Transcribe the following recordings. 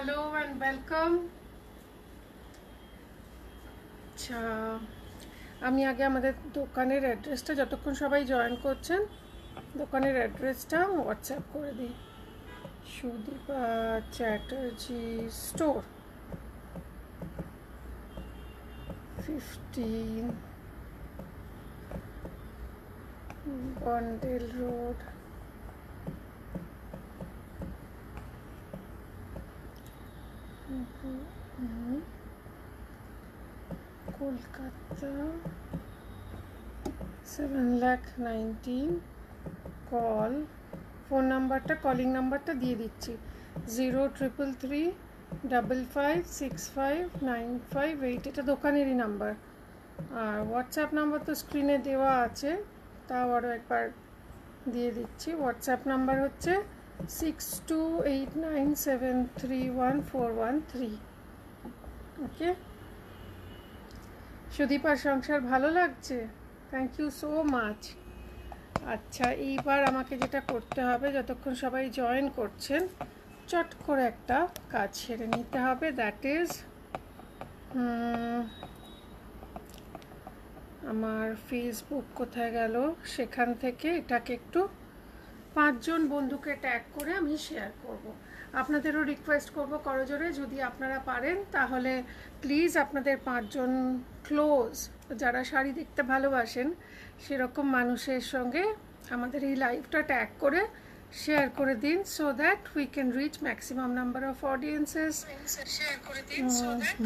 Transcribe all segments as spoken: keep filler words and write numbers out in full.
Hello and welcome. আচ্ছা, আমি আগে আমাদের দোকানের অ্যাড্রেসটা, যতক্ষণ সবাই জয়েন করছেন, দোকানের অ্যাড্রেসটা হোয়াটসঅ্যাপ করে দিই। Sudipa Chatterjee store, fifteen Bondel road, Kolkata seven lakh nineteen. Call, phone নাম্বারটা, কলিং নাম্বারটা দিয়ে দিচ্ছি, zero triple three double five six five nine five eight. এটা দোকানেরই নাম্বার। আর হোয়াটসঅ্যাপ নাম্বার তো স্ক্রিনে দেওয়া আছে, তাও আরও একবার দিয়ে দিচ্ছি। হোয়াটসঅ্যাপ নাম্বার হচ্ছে six two eight nine seven three one four one three. Okay, সুদীপার সংসার ভালো লাগছে? Thank you so much. আচ্ছা, এইবার আমাকে যেটা করতে হবে, যতক্ষণ সবাই জয়েন করছেন, চট করে একটা কাজ সেরে নিতে হবে। দ্যাট ইজ আমার ফেসবুক কোথায় গেল, সেখান থেকে এটাকে একটু পাঁচজন বন্ধুকে ট্যাগ করে আমি শেয়ার করব। আপনাদেরও রিকোয়েস্ট করব করজোরে, যদি আপনারা পারেন তাহলে প্লিজ আপনাদের পাঁচজন ক্লোজ, যারা শাড়ি দেখতে ভালোবাসেন সেরকম মানুষের সঙ্গে আমাদের এই লাইভটা ট্যাগ করে শেয়ার করে দিন, so that we can reach maximum number of audiences. Share করে দিন সো দ্যাট।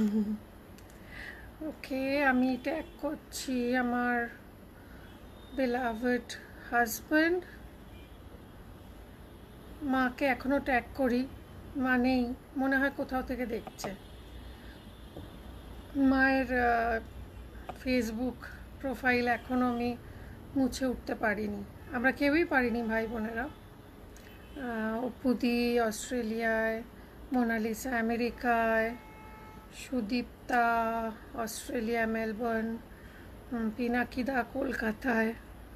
ওকে, আমি ট্যাগ করছি আমার beloved হাজব্যান্ড। মাকে এখনো ট্যাগ করি, মা নেই, মনে হয় কোথাও থেকে দেখছে। মায়ের ফেসবুক প্রোফাইল এখনও আমি মুছে উঠতে পারিনি, আমরা কেউই পারিনি ভাই বোনেরা। অপুদি অস্ট্রেলিয়ায়, মোনালিসা আমেরিকায়, সুদীপ্তা অস্ট্রেলিয়া মেলবোর্ন, পিনাকিদা কলকাতায়,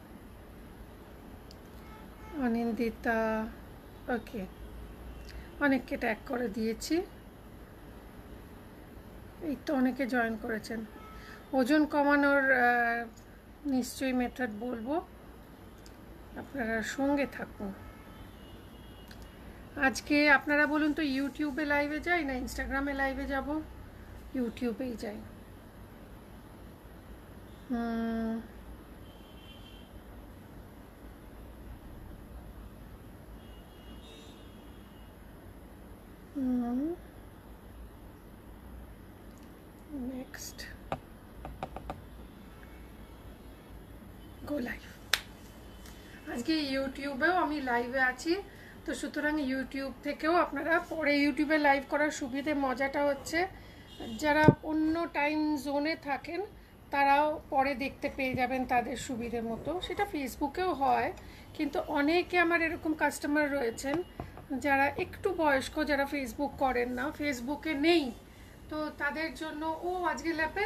অনিন্দিতা। ওকে, অনেককে ট্যাগ করে দিয়েছি। এই তো অনেকে জয়েন করেছেন। ওজন কমানোর নিশ্চয়ই মেথড বলবো, আপনারা সঙ্গে থাকুন। আজকে আপনারা বলুন তো, ইউটিউবে লাইভে যাই না ইনস্টাগ্রামে লাইভে যাব? ইউটিউবেই যাই। Hmm hmm next go live. আজকে ইউটিউবেও আমি লাইভে আছি, তো সুতরাং ইউটিউব থেকেও আপনারা পরে ইউটিউবে লাইভ করার সুবিধে, মজাটা হচ্ছে যারা অন্য টাইম জোনে থাকেন তারাও পরে দেখতে পেয়ে যাবেন তাদের সুবিধে মতো। সেটা ফেসবুকেও হয়, কিন্তু অনেকে আমার এরকম কাস্টমার রয়েছেন যারা একটু বয়স্ক, যারা ফেসবুক করেন না, ফেসবুকে নেই, তো তাদের জন্য ও আজকে ল্যাপেল,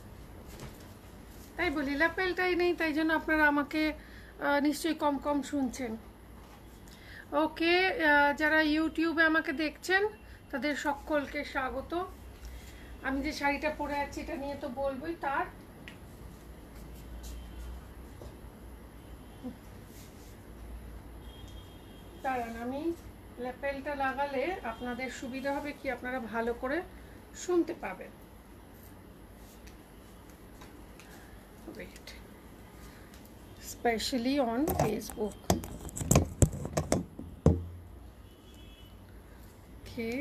তাই বলি ল্যাপেলটাই নেই, তাই জন্য আপনারা আমাকে নিশ্চয়ই কম কম শুনছেন। ওকে, যারা ইউটিউবে আমাকে দেখছেন তাদের সকলকে স্বাগত। আমি যে শাড়িটা পরে আছি এটা নিয়ে তো বলবোই, তার দাঁড়ান, আমি ল্যাপেলটা লাগালে আপনাদের সুবিধা হবে কি, আপনারা ভালো করে শুনতে পাবেন। Wait, specially on Facebook. Okay,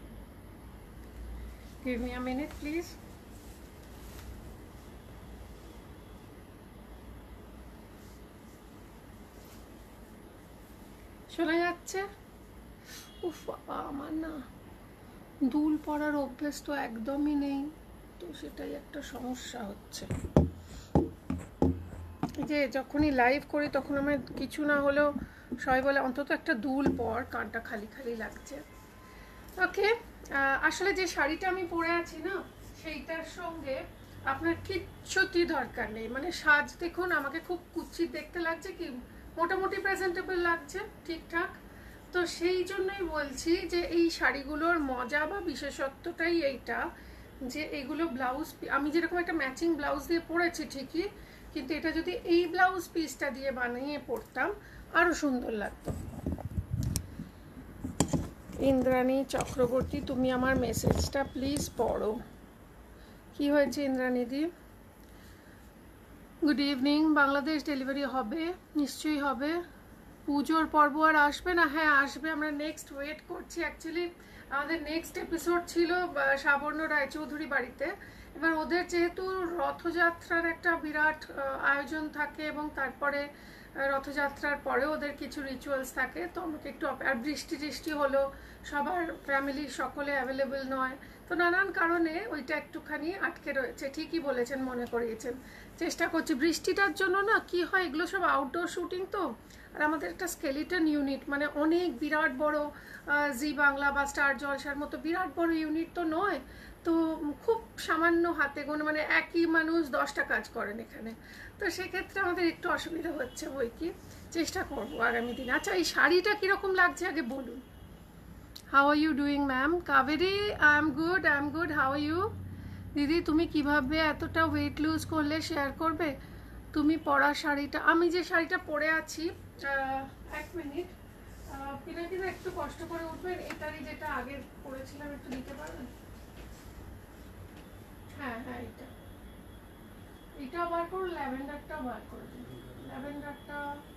give me a minute please. শোনা যাচ্ছে? উফ বাবা, আমার না দুল পরার অভ্যেস তো একদমই নেই, তো সেটাই একটা সমস্যা হচ্ছে। যে যখনই লাইভ করি তখন আমার কিছু না হলেও সবাই বলে অন্তত একটা দুল পর, কানটা খালি খালি লাগছে। ওকে, আসলে যে শাড়িটা আমি পরে আছি না, সেইটার সঙ্গে আপনার কিচ্ছুটি দরকার নেই, মানে সাজ দেখুন, আমাকে খুব কুচিত দেখতে লাগছে কি, মোটামুটি প্রেজেন্টেবল লাগছে, ঠিকঠাক, তো সেই জন্যই বলছি যে এই শাড়িগুলোর মজা বা বিশেষত্বটাই এইটা, যে এগুলো ব্লাউজ, আমি যেরকম একটা ম্যাচিং ব্লাউজ দিয়ে পরেছি ঠিকই, কিন্তু এটা যদি এই ব্লাউজ পিসটা দিয়ে বানিয়ে পরতাম আরও সুন্দর লাগতো। ইন্দ্রাণী চক্রবর্তী, তুমি আমার মেসেজটা প্লিজ পড়ো। কি হয়েছে ইন্দ্রাণীদি? Good evening. বাংলাদেশ ডেলিভারি হবে? নিশ্চয়ই হবে। পুজোর পর্ব আর আসবে না? হ্যাঁ আসবে, আমরা নেক্সট ওয়েট করছি। অ্যাকচুয়ালি আমাদের নেক্সট এপিসোড ছিল সাবর্ণ রায়চৌধুরী বাড়িতে। এবার ওদের যেহেতু রথযাত্রার একটা বিরাট আয়োজন থাকে এবং তারপরে রথযাত্রার পরে ওদের কিছু রিচুয়ালস থাকে, তো আমাকে একটু, আর বৃষ্টি টিষ্টি হলো, সবার ফ্যামিলি সকলে অ্যাভেলেবেল নয়, তো নানান কারণে ওইটা একটুখানি আটকে রয়েছে। ঠিকই বলেছেন, মনে করিয়েছেন। চেষ্টা করছি। বৃষ্টিটার জন্য না কি হয়, এগুলো সব আউটডোর শুটিং তো, আর আমাদের একটা স্কেলিটন ইউনিট, মানে অনেক বিরাট বড় জি বাংলা বা স্টার জলসার মতো বিরাট বড় ইউনিট তো নয়, তো খুব সামান্য হাতে গোনা, মানে একই মানুষ দশটা কাজ করেন এখানে, তো সেক্ষেত্রে আমাদের একটু অসুবিধা হচ্ছে। বই কি চেষ্টা করবো আগামী দিন। আচ্ছা এই শাড়িটা কীরকম লাগছে আগে বলুন। How are you doing ma'am? Kaberi, I am good, I am good, how are you? দিদি তুমি কিভাবে এতটা ওয়েট লুজ করলে শেয়ার করবে? তুমি পরা শাড়িটা, আমি যে শাড়িটা পরে আছি, এক মিনিট, কিনা কিনা একটু কষ্ট করে উঠবেন, এটারই যেটা আগে পরেছিলাম একটু দিতে পারবেন? হ্যাঁ হ্যাঁ এটা, এটাও বার করুন, ল্যাভেন্ডারটাও বার করে দিন। ল্যাভেন্ডারটা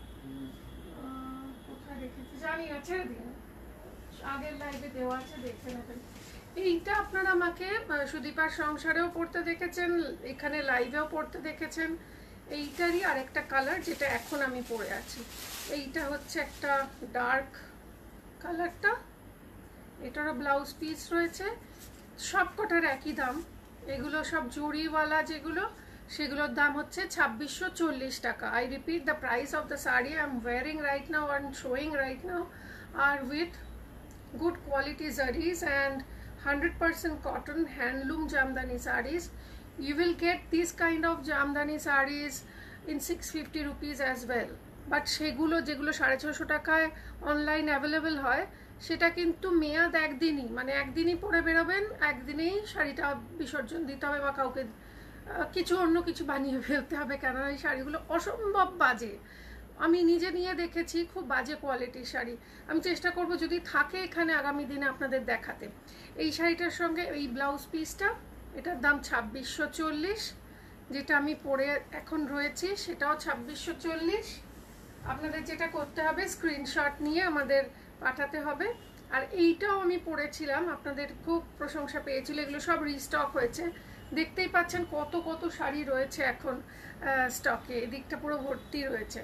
কোথায় রেখেছি জানি না, ছেড়ে দিন, আগের লাইভে দেওয়া আছে, দেখে নেবেন। এইটা আপনারা আমাকে সুদীপার সংসারেও পড়তে দেখেছেন, এখানে লাইভেও পড়তে দেখেছেন। এইটারই আরেকটা কালার যেটা এখন আমি পরে আছি, এইটা হচ্ছে একটা ডার্ক কালারটা, এটারও ব্লাউজ পিস রয়েছে। সব কটার একই দাম, এগুলো সব জরিওয়ালা যেগুলো, সেগুলোর দাম হচ্ছে ছাব্বিশশো চল্লিশ টাকা। I repeat, the price of the sari I am wearing right now and showing right now are with good quality sarees and one hundred percent cotton handloom jamdani sarees. You will get this kind of jamdani sarees in six fifty rupees as well, but সেগুলো যেগুলো সাড়ে ছশো টাকায় online available হয়, সেটা কিন্তু মেয়াদ একদিনই, মানে একদিনই পরে বেরোবেন, একদিনেই শাড়িটা বিসর্জন দিতে হবে বা কাউকে কিছু অন্য কিছু বানিয়ে ফেলতে হবে, কেননা এই শাড়িগুলো অসম্ভব বাজে। আমি নিজে নিয়ে দেখেছি, খুব বাজে কোয়ালিটির শাড়ি। আমি চেষ্টা করব যদি থাকে এখানে আগামী দিনে আপনাদের দেখাতে। এই শাড়িটার সঙ্গে এই ব্লাউজ পিসটা, এটার দাম ছাব্বিশশো চল্লিশ, যেটা আমি পরে এখন রয়েছি সেটাও ছাব্বিশশো চল্লিশ। আপনাদের যেটা করতে হবে স্ক্রিনশট নিয়ে আমাদের পাঠাতে হবে। আর এইটাও আমি পরেছিলাম, আপনাদের খুব প্রশংসা পেয়েছিল, এগুলো সব রিস্টক হয়েছে। দেখতেই পাচ্ছেন কত কত শাড়ি রয়েছে এখন স্টকে, এদিকটা পুরো ভর্তি রয়েছে।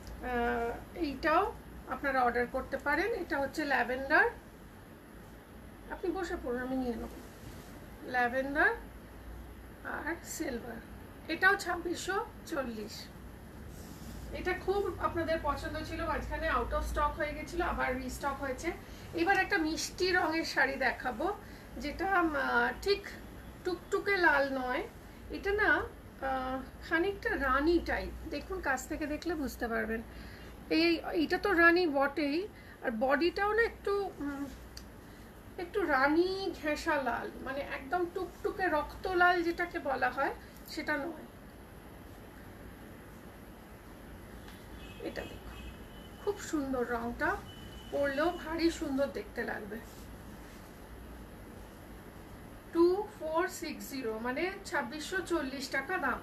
এইটাও আপনারা অর্ডার করতে পারেন। এটা হচ্ছে ল্যাভেন্ডার, আপনি বসে পড়ুন আমি নিয়ে নেব। ল্যাভেন্ডার আর সিলভার, এটাও ছাব্বিশশো চল্লিশ। এটা খুব আপনাদের পছন্দ ছিল, মাঝখানে আউট অফ স্টক হয়ে গেছিলো, আবার রিস্টক হয়েছে। এবার একটা মিষ্টি রঙের শাড়ি দেখাবো, যেটা ঠিক টুকটুকে লাল নয়, এটা না খানিকটা রানী টাইপ। দেখুন কাছ থেকে দেখলে বুঝতে পারবেন, এই এইটা তো রানী বটেই, আর বডিটাও না একটু একটু রানী ঘেঁষা লাল, মানে একদম টুকটুকে রক্ত লাল যেটাকে বলা হয় সেটা নয়। এটা দেখো খুব সুন্দর, রংটা পরলেও ভারী সুন্দর দেখতে লাগবে। টু ফোর সিক্স জিরো মানে ছাব্বিশশো চল্লিশ টাকা দাম।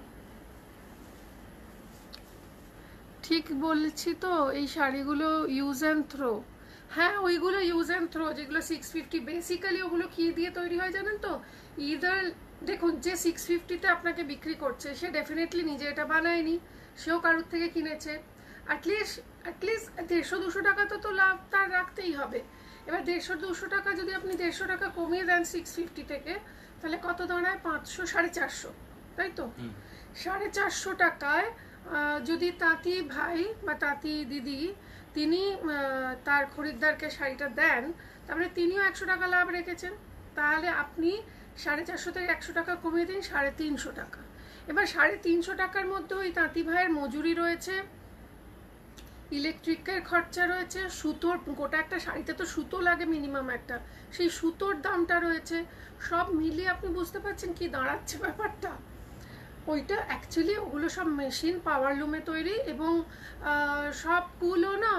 ঠিক বলছি তো? এই শাড়িগুলো ইউজ অ্যান্ড থ্রো, হ্যাঁ ওইগুলো ইউজ অ্যান্ড থ্রো, যেগুলো সিক্স ফিফটি বেসিক্যালি ওগুলো কি দিয়ে তৈরি হয় জানেন তো? ইদার দেখুন, যে সিক্স ফিফটিতে আপনাকে বিক্রি করছে সে ডেফিনেটলি নিজে এটা বানায়নি, সেও কারোর থেকে কিনেছে। অ্যাটলিস্ট অ্যাটলিস্ট দেড়শো দুশো টাকা তো তো লাভ তার রাখতেই হবে। এবার দেড়শো দুশো টাকা যদি আপনি দেড়শো টাকা কমিয়ে দেন সিক্স ফিফটি থেকে, তাহলে কত দাঁড়ায়? পাঁচশো, সাড়ে চারশো, তাই তো? সাড়ে চারশো টাকায় যদি তাঁতি ভাই বা তাঁতি দিদি তিনি তার খরিদ্দারকে শাড়িটা দেন, তারপরে তিনিও একশো টাকা লাভ রেখেছেন, তাহলে আপনি সাড়ে চারশো থেকে একশো টাকা কমিয়ে দিন সাড়ে তিনশো টাকা। এবার সাড়ে তিনশো টাকার মধ্যে ওই তাঁতি ভাইয়ের মজুরি রয়েছে, ইলেকট্রিকের খরচা রয়েছে, সুতোর, গোটা একটা শাড়িতে তো সুতো লাগে মিনিমাম একটা, সেই সুতোর দামটা রয়েছে, সব মিলিয়ে আপনি বুঝতে পারছেন কি দাঁড়াচ্ছে ব্যাপারটা। ওইটা অ্যাকচুয়ালি ওগুলো সব মেশিন পাওয়ার লুমে তৈরি, এবং সবগুলো না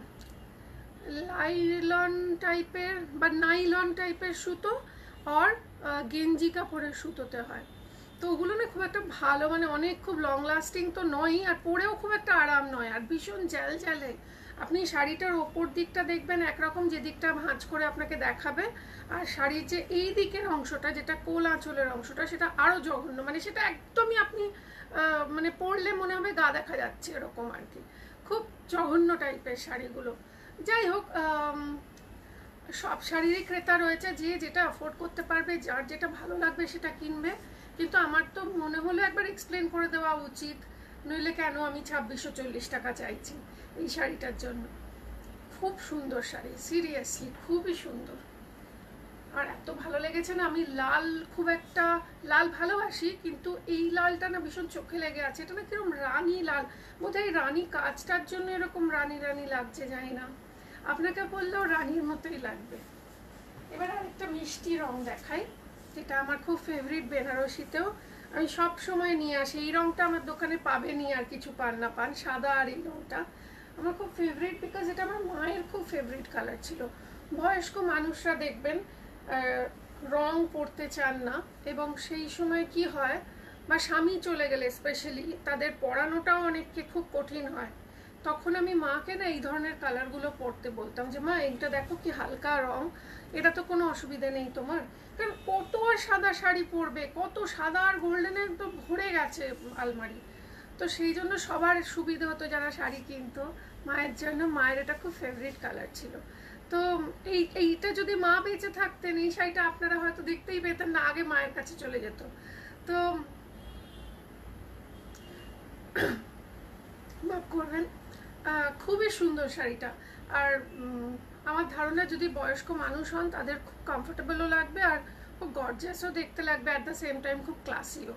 লাইলন টাইপের বা নাইলন টাইপের সুতো আর গেঞ্জি কাপড়ের সুতোতে হয়। তো ওগুলো না খুব একটা ভালো, মানে অনেক খুব লং লাস্টিং তো নয়ই, আর পরেও খুব একটা আরাম নয়, আর ভীষণ জ্যাল জ্যালে। আপনি শাড়িটার ওপর দিকটা দেখবেন একরকম, যে দিকটা ভাঁজ করে আপনাকে দেখাবে, আর শাড়ির যে এই দিকের অংশটা, যেটা কোল আঁচলের অংশটা, সেটা আরও জঘন্য, মানে সেটা একদমই আপনি মানে পরলে মনে হবে গা দেখা যাচ্ছে এরকম আর কি, খুব জঘন্য টাইপের শাড়িগুলো। যাই হোক, সব শাড়িরই ক্রেতা রয়েছে, যে যেটা অ্যাফোর্ড করতে পারবে, যার যেটা ভালো লাগবে সেটা কিনবে। কিন্তু আমার তো মনে হলো একবার এক্সপ্লেন করে দেওয়া উচিত, নইলে কেন আমি ছাব্বিশশো চল্লিশ টাকা চাইছি এই শাড়িটার জন্য। খুব সুন্দর শাড়ি, সিরিয়াসলি খুবই সুন্দর, আর এত ভালো লেগেছে না। আমি লাল খুব একটা লাল ভালোবাসি, কিন্তু এই লালটা না ভীষণ চোখে লেগে আছে। এটা না কিরকম রানী লাল, বোধহয় রানী কাজটার জন্য এরকম রানী রানী লাগছে, জানি না, আপনাকে বললেও রানীর মতোই লাগবে। এবার আরেকটা মিষ্টি রং দেখাই, যেটা আমার খুব ফেভারিট, বেনারসিতেও আমি সব সময় নিয়ে আসি। এই রংটা আমার দোকানে পাবেনি, আর কিছু পান না পান, সাদা আর এই রংটা আমার খুব ফেভারিট, বিকজ এটা আমার মায়ের খুব ফেভারিট কালার ছিল। বয়স্ক মানুষরা দেখবেন রং পরতে চান না, এবং সেই সময় কি হয়, বা স্বামী চলে গেলে স্পেশালি তাদের পরানোটাও অনেককে খুব কঠিন হয়, তখন আমি মাকে না এই ধরনের কালারগুলো পরতে বলতাম, যে মা এইটা দেখো কি হালকা রং, এটা তো কোনো অসুবিধা নেই তোমার। কারণ কত আর সাদা শাড়ি পরবে, কত সাদা আর গোল্ডেনের তো ভরে গেছে আলমারি। তো সেই জন্য সবার সুবিধা হতো যারা শাড়ি কিনতো, মায়ের জন্য মায়ের এটা খুব ফেভারিট কালার ছিল। তো এই এইটা যদি মা বেঁচে থাকতেন, এই শাড়িটা আপনারা হয়তো দেখতেই পেতেন না, আগে মায়ের কাছে চলে যেত। তো মাফ করবেন, খুবই সুন্দর শাড়িটা। আর আমার ধারণা যদি বয়স্ক মানুষ হন তাদের খুব কমফোর্টেবলও লাগবে, আর খুব গর্জিয়াসও দেখতে লাগবে, অ্যাট দ্য সেম টাইম খুব ক্লাসিও।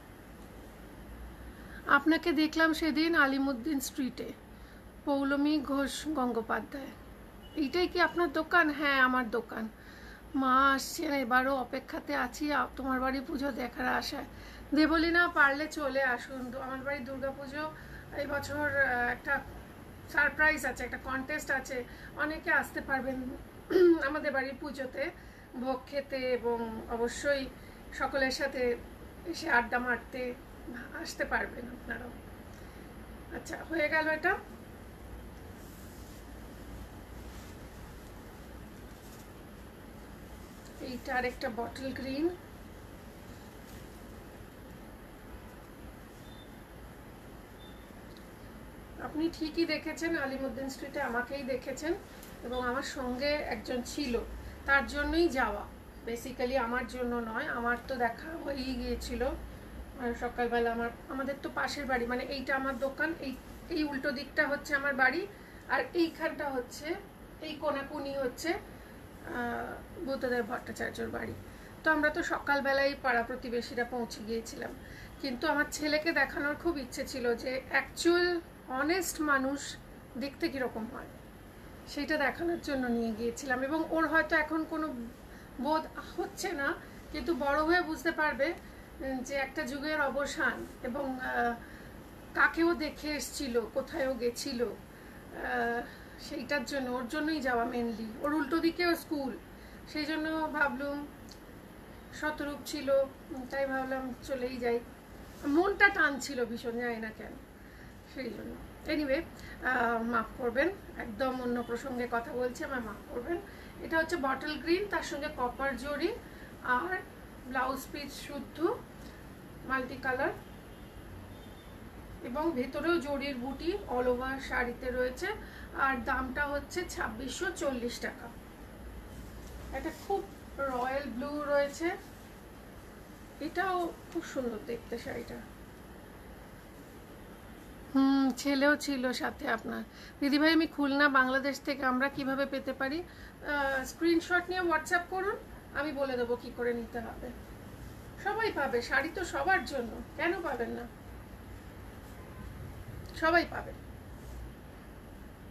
আপনাকে দেখলাম সেদিন আলিমুদ্দিন স্ট্রিটে, পৌলমী ঘোষ গঙ্গোপাধ্যায়। এইটাই কি আপনার দোকান? হ্যাঁ, আমার দোকান। মা আসছেন, এবারও অপেক্ষাতে আছি তোমার বাড়ি পুজো দেখার আশায়। দেবলীনা পারলে চলে আসুন, আমার বাড়ি দুর্গা পুজো এই বছর একটা সারপ্রাইজ আছে, একটা কন্টেস্ট আছে, অনেকে আসতে পারবেন আমাদের বাড়ির পুজোতে ভোগ খেতে, এবং অবশ্যই সকলের সাথে এসে আড্ডা মারতে আসতে পারবেন আপনারাও। আচ্ছা, হয়ে গেল এটা। এইটা আরেকটা বটল গ্রিন, আপনি ঠিকই দেখেছেন, আলিমুদ্দিন স্ট্রিটে আমাকেই দেখেছেন, এবং আমার সঙ্গে একজন ছিল, তার জন্যই যাওয়া, বেসিক্যালি আমার জন্য নয়। আমার তো দেখা হয়েই গিয়েছিল সকালবেলা। আমার আমাদের তো পাশের বাড়ি, মানে এইটা আমার দোকান, এই এই উল্টো দিকটা হচ্ছে আমার বাড়ি, আর এইখানটা হচ্ছে, এই কোনাকুনি হচ্ছে বুদ্ধদেব ভট্টাচার্যর বাড়ি। তো আমরা তো সকালবেলায় পাড়া প্রতিবেশীরা পৌঁছে গিয়েছিলাম, কিন্তু আমার ছেলেকে দেখানোর খুব ইচ্ছে ছিল যে অ্যাকচুয়াল অনেস্ট মানুষ দেখতে কীরকম হয়, সেটা দেখানোর জন্য নিয়ে গিয়েছিলাম। এবং ওর হয়তো এখন কোনো বোধ হচ্ছে না, কিন্তু বড় হয়ে বুঝতে পারবে যে একটা যুগের অবসান, এবং কাকেও দেখে এসছিল, কোথায়ও গেছিল, সেইটার জন্য, ওর জন্যই যাওয়া মেনলি। ওর উল্টো দিকেও স্কুল, সেই জন্য ভাবলুম, শতরূপ ছিল, তাই ভাবলাম চলেই যাই, মনটা টানছিল ভীষণ, যায় না কেন, সেই জন্য। এনিওয়ে, মাফ করবেন, একদম অন্য প্রসঙ্গে কথা বলছি, আমার মাফ করবেন। এটা হচ্ছে বটল গ্রিন, তার সঙ্গে কপার জরি, আর ব্লাউজ পিস শুদ্ধ মাল্টি কালার, এবং ভেতরেও জরির বুটি অল ওভার শাড়িতে রয়েছে, আর দামটা হচ্ছে ছাব্বিশশো চল্লিশ টাকা। একটা খুব রয়্যাল ব্লু রয়েছে, এটাও খুব সুন্দর দেখতে শাড়িটা। হুম, ছেলেও ছিল সাথে আপনার। দিদিভাই, আমি খুলনা বাংলাদেশ থেকে, আমরা কিভাবে পেতে পারি? স্ক্রিনশট নিয়ে হোয়াটসঅ্যাপ করুন, আমি বলে দেবো কি করে নিতে হবে। সবাই পাবে, শাড়ি তো সবার জন্য, কেন পাবেন না, সবাই পাবে।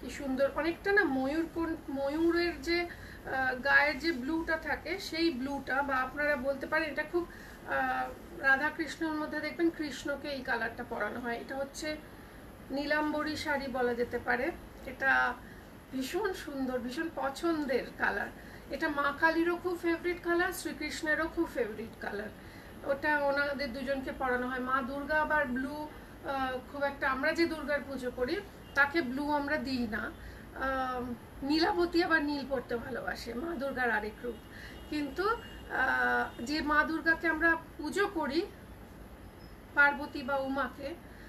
সুন্দর, অনেকটা না ময়ূর ময়ূরের যে গায়ের যে ব্লুটা থাকে সেই ব্লুটা, বা আপনারা বলতে পারেন এটা খুব রাধা কৃষ্ণর মধ্যে দেখবেন কৃষ্ণকে এই কালারটা পরানো হয়। এটা হচ্ছে নীলাম্বরী শাড়ি বলা যেতে পারে। এটা ভীষণ সুন্দর, ভীষণ পছন্দের কালার। এটা মা কালীরও খুব ফেভারিট কালার, শ্রীকৃষ্ণেরও খুব ফেভারিট কালার। ওটা ওনাদের দুজনকে পরানো হয়। মা দুর্গা আবার ব্লু খুব একটা, আমরা যে দুর্গার পুজো করি তাকে ব্লু আমরা দিই না। নীলাবতী আবার নীল পড়তে ভালোবাসে, মা দুর্গার আরেক রূপ। কিন্তু যে মা দুর্গাকে আমরা পুজো করি, পার্বতী বা উমাকে,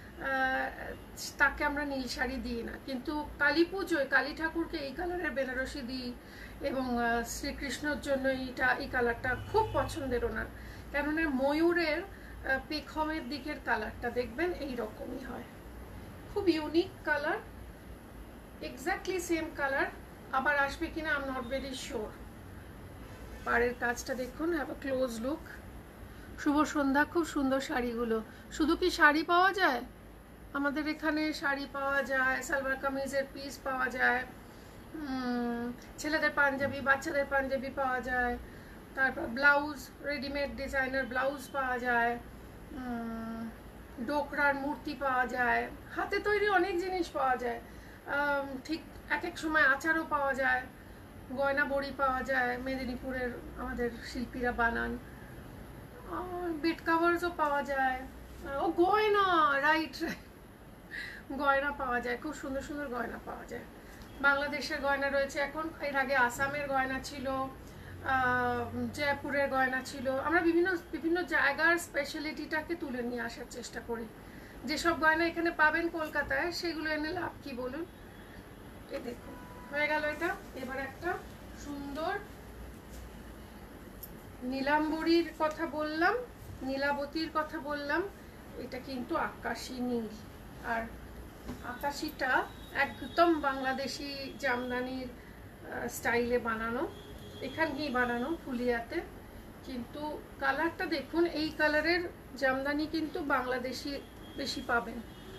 তাকে আমরা নীল শাড়ি দিই না। কিন্তু কালী পুজোয় কালী ঠাকুরকে এই কালারের বেনারসি দিই, এবং শ্রীকৃষ্ণর জন্য এইটা এই কালারটা খুব পছন্দের ওনার। কেননা ময়ূরের পেখমের দিকের কালারটা দেখবেন এই রকমই হয়, খুব unique colour. Exactly same colour আবার আসবে কিনা I am not very sure. পাড়ের কাজটা দেখুন, হ্যাভ আ ক্লোজ লুক। শুভ সন্ধ্যা। খুব সুন্দর শাড়িগুলো। শুধু কি শাড়ি পাওয়া যায়? আমাদের এখানে শাড়ি পাওয়া যায়, সালোয়ার কামিজের পিস পাওয়া যায়, ছেলেদের পাঞ্জাবি, বাচ্চাদের পাঞ্জাবি পাওয়া যায়, তারপর ব্লাউজ, রেডিমেড ডিজাইনার ব্লাউজ পাওয়া যায়, ডোকরার মূর্তি পাওয়া যায়, হাতে তৈরি অনেক জিনিস পাওয়া যায়। ঠিক এক এক সময় আচারও পাওয়া যায়, গয়না বড়ি পাওয়া যায়, মেদিনীপুরের আমাদের শিল্পীরা বানান। বেড কাভারসও পাওয়া যায়। ও গয়না, রাইট রাইট, গয়না পাওয়া যায়, খুব সুন্দর সুন্দর গয়না পাওয়া যায়। বাংলাদেশের গয়না রয়েছে এখন, এর আগে আসামের গয়না ছিল, জয়পুরের গয়না ছিল। আমরা বিভিন্ন বিভিন্ন জায়গার স্পেশালিটিটাকে তুলে নিয়ে আসার চেষ্টা করি। যেসব গয়না এখানে পাবেন কলকাতায়, সেগুলো এনে লাভ কি বলুন? এ দেখুন, হয়ে গেল এটা। এবার একটা সুন্দর নীলাম্বরীর কথা বললাম, নীলাবতীর কথা বললাম। এটা কিন্তু আকাশী নীল, আর আকাশিটা একদম বাংলাদেশি জামদানির স্টাইলে বানানো, এখানেই বানানো ফুলিয়াতে। কিন্তু কালারটা দেখুন, এই কালারের জামদানি কিন্তু বাংলাদেশি বেশি পাবেন।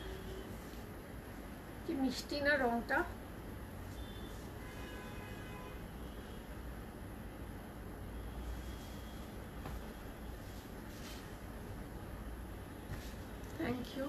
কি মিষ্টি না রংটা। Thank you.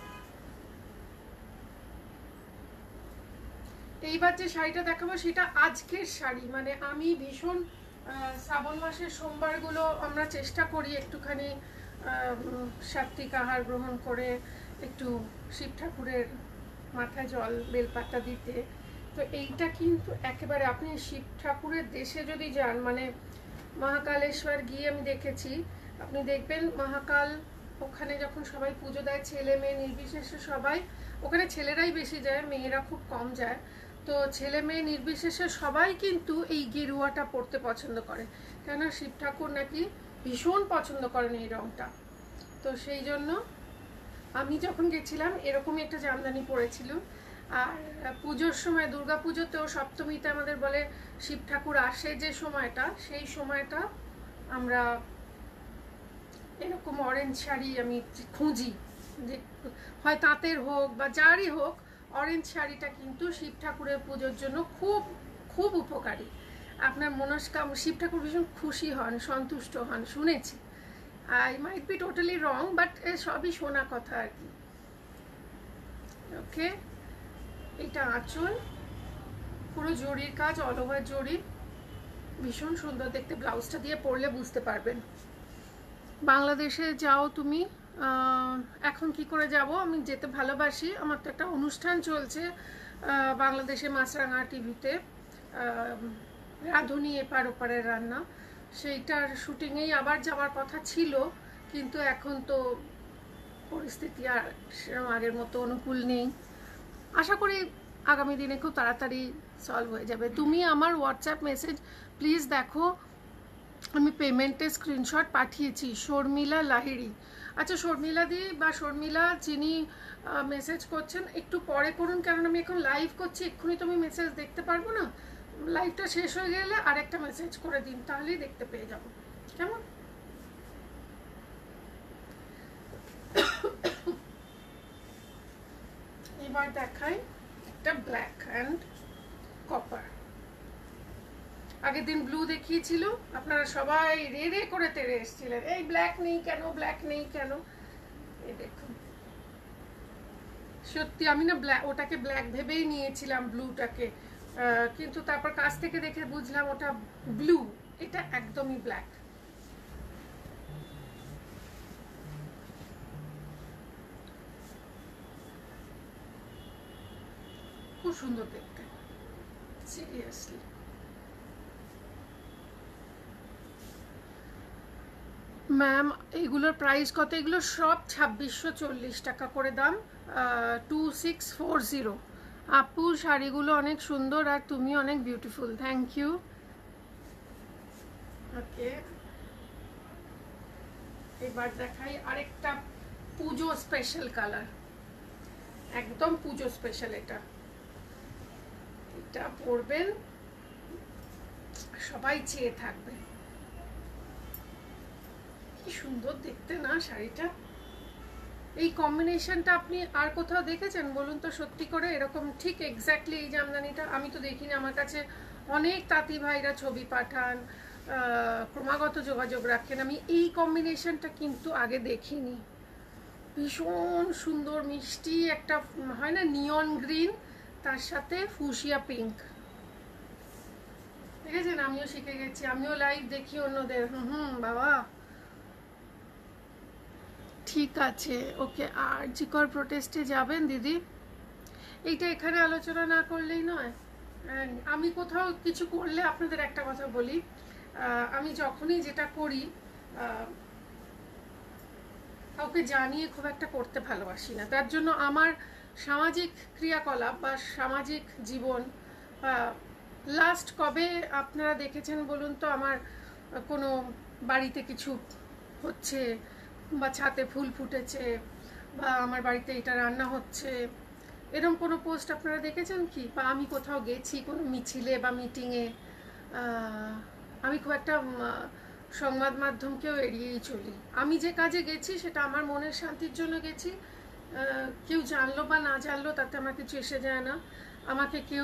এইবার যে শাড়িটা দেখাবো সেটা আজকের শাড়ি, মানে আমি ভীষণ শ্রাবণ মাসের সোমবারগুলো আমরা চেষ্টা করি একটুখানি সাত্বিক আহার গ্রহণ করে একটু শিব ঠাকুরের মাথায় জল বেলপাতা দিতে। তো এইটা কিন্তু একেবারে আপনি শিব ঠাকুরের দেশে যদি যান, মানে মহাকালেশ্বর গিয়ে আমি দেখেছি, আপনি দেখবেন মহাকাল ওখানে যখন সবাই পুজো দেয়, ছেলে মেয়ে নির্বিশেষে সবাই, ওখানে ছেলেরাই বেশি যায়, মেয়েরা খুব কম যায়। তো ছেলে মেয়ে নির্বিশেষে সবাই কিন্তু এই গেরুয়াটা পরতে পছন্দ করে, কেননা শিব ঠাকুর নাকি ভীষণ পছন্দ করেন এই রংটা। তো সেই জন্য আমি যখন গেছিলাম এরকমই একটা জামদানি পরেছিলাম। আর পুজোর সময়, দুর্গা পুজোতেও সপ্তমীতে আমাদের বলে শিব ঠাকুর আসে যে সময়টা, সেই সময়টা আমরা এরকম অরেঞ্জ শাড়ি আমি খুঁজি, যে হয় তাঁতের হোক বা যারই হোক, অরেঞ্জ শাড়িটা কিন্তু শিব ঠাকুরের পুজোর জন্য খুব খুব উপকারী। আপনার মনস্কাম, শিব ঠাকুর ভীষণ খুশি হন, সন্তুষ্ট হন শুনেছি। I might be totally wrong, but সবই শোনা কথা আর কি। ওকে, এটা আঁচল, পুরো জরির কাজ, অল ওভার জরি, ভীষণ সুন্দর দেখতে। ব্লাউজটা দিয়ে পরলে বুঝতে পারবেন। বাংলাদেশে যাও তুমি, এখন কি করে যাব? আমি যেতে ভালোবাসি, আমার তো একটা অনুষ্ঠান চলছে বাংলাদেশে মাছরাঙা টিভিতে, রাঁধুনি এপার ওপারের রান্না, সেইটার শুটিংয়েই আবার যাওয়ার কথা ছিল, কিন্তু এখন তো পরিস্থিতি আর আগের মতো অনুকূল নেই। আশা করি আগামী দিনে খুব তাড়াতাড়ি সলভ হয়ে যাবে। তুমি আমার হোয়াটসঅ্যাপ মেসেজ প্লিজ দেখো, আমি পেমেন্টের স্ক্রিনশট পাঠিয়েছি, শর্মিলা লাহিড়ি। আচ্ছা শর্মিলা দি বা শর্মিলা, যিনি মেসেজ করছেন একটু পরে করুন, কারণ আমি এখন লাইভ করছি, এক্ষুনি তো আমি মেসেজ দেখতে পারবো না। লাইভটা শেষ হয়ে গেলে আরেকটা মেসেজ করে দিন, তাহলেই দেখতে পেয়ে যাব। কেমন? এবার দেখাই এটা ব্ল্যাক অ্যান্ড কপার। আগের দিন ব্লু দেখিয়েছিল, আপনারা সবাই রে রে করে তেড়ে এসেছিলেন, এই ব্ল্যাক নেই কেন, ব্ল্যাক নেই কেন। এই দেখুন, সত্যি আমি না ব্ল্যাক, ওটাকে ব্ল্যাক ভেবেই নিয়েছিলাম ব্লুটাকে, কিন্তু তারপর কাছ থেকে দেখে বুঝলাম ওটা ব্লু, এটা একদমই ব্ল্যাক। খুব সুন্দর দেখতে, সিরিয়াসলি। ম্যাম এইগুলোর প্রাইস কত? এগুলো সব ছাব্বিশশো চল্লিশ টাকা করে দাম, টু সিক্স ফোর জিরো। আপু শাড়িগুলো অনেক সুন্দর আর তুমি অনেক বিউটিফুল, থ্যাংক ইউ। ওকে, এবার দেখাই আরেকটা পুজো স্পেশাল কালার, একদম পুজো স্পেশাল। এটা এটা পরবেন, সবাই চেয়ে থাকবে। কি সুন্দর দেখতে না শাড়িটা। এই কম্বিনেশনটা আপনি আর কোথাও দেখেছেন বলুন তো সত্যি করে? এরকম ঠিক এক্স্যাক্টলি এই জামদানিটা আমি তো দেখিনি। আমার কাছে অনেক তাঁতি ভাইরা ছবি পাঠান, ক্রমাগত যোগাযোগ রাখেন, আমি এই কম্বিনেশনটা কিন্তু আগে দেখিনি। ভীষণ সুন্দর মিষ্টি একটা, হয় না নিয়ন গ্রিন, তার সাথে ফুশিয়া পিঙ্ক। দেখেছেন, আমিও শিখে গেছি, আমিও লাইভ দেখি অন্যদের। হুম হুম বাবা, ঠিক আছে ওকে। আর জিকর প্রোটেস্টে যাবেন দিদি? এইটা এখানে আলোচনা না করলেই নয়। আমি কোথাও কিছু করলে আপনাদের একটা কথা বলি, আমি যখনই যেটা করি কাউকে জানিয়ে খুব একটা করতে ভালোবাসি না। তার জন্য আমার সামাজিক ক্রিয়াকলাপ বা সামাজিক জীবন, লাস্ট কবে আপনারা দেখেছেন বলুন তো আমার কোনো বাড়িতে কিছু হচ্ছে বা ছাতে ফুল ফুটেছে বা আমার বাড়িতে এটা রান্না হচ্ছে, এরকম কোনো পোস্ট আপনারা দেখেছেন কি? বা আমি কোথাও গেছি কোনো মিছিলে বা মিটিংয়ে, আমি খুব একটা সংবাদ মাধ্যমকেও এড়িয়েই চলি। আমি যে কাজে গেছি সেটা আমার মনের শান্তির জন্য গেছি, কেউ জানলো বা না জানলো তাতে আমার কিছু এসে যায় না। আমাকে কেউ